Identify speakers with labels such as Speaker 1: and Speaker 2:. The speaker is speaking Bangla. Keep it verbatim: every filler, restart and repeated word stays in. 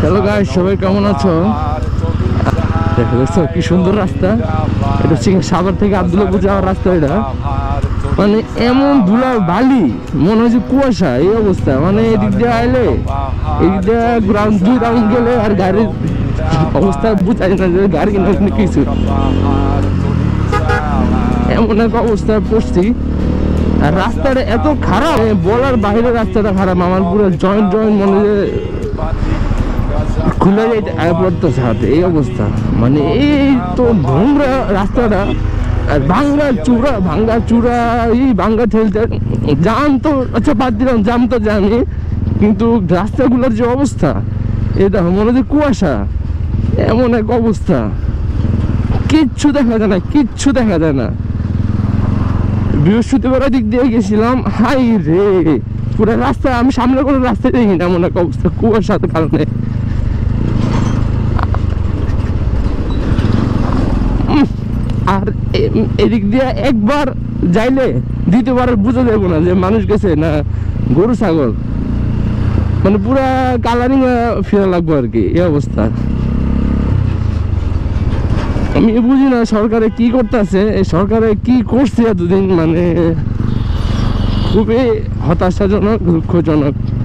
Speaker 1: হ্যালো গাইস, সবাই কেমন আছো? দেখো কি সুন্দর রাস্তা। এটা হচ্ছে সাভার থেকে আব্দুল্লাহপুর যাওয়ার রাস্তা। এটা মানে এমন ধুলা বালি, মনে হয় যে কুয়াশা। এই অবস্থা, মানে এদিক দিয়ে আইলে এদিক দিয়ে গ্রাউন্ড দুই রাউন্ড গেলে আর গাড়ির অবস্থা বুঝাই না যে গাড়ি কিনা কিছু। এমন এক অবস্থায় পড়ছি। আর রাস্তাটা এত খারাপ, বলার বাইরে রাস্তাটা খারাপ। আমার পুরো জয়েন্ট জয়েন্ট মনে হয় খুলে যায় পড়তেছে হাতে। এই অবস্থা, মানে এই তো নোংরা রাস্তাটা। আর ভাঙ্গা চূড়া, ভাঙ্গা চূড়া, এই ভাঙ্গা ঠেলতে জাম তো আচ্ছা বাদ দিলাম, জাম তো জানি, কিন্তু রাস্তাগুলোর যে অবস্থা, এটা মনে হচ্ছে কুয়াশা। এমন এক অবস্থা, কিচ্ছু দেখা যায় না, কিচ্ছু দেখা যায় না। বৃহস্পতিবার দিক দিয়ে গেছিলাম, হাই রে পুরো রাস্তা, আমি সামনে কোনো রাস্তায় দেখি না, এমন এক অবস্থা কুয়াশার কারণে। আর এদিক দিয়ে একবার যাইলে দ্বিতীয়বার বুঝে যাবো না যে মানুষ গেছে না গরু ছাগল, মানে পুরা কালারিং ফেরা লাগবো আর কি। এই অবস্থা আমি বুঝি না সরকারে কি করতেছে, এই সরকারে কি করছে এতদিন, মানে খুবই হতাশাজনক, দুঃখজনক।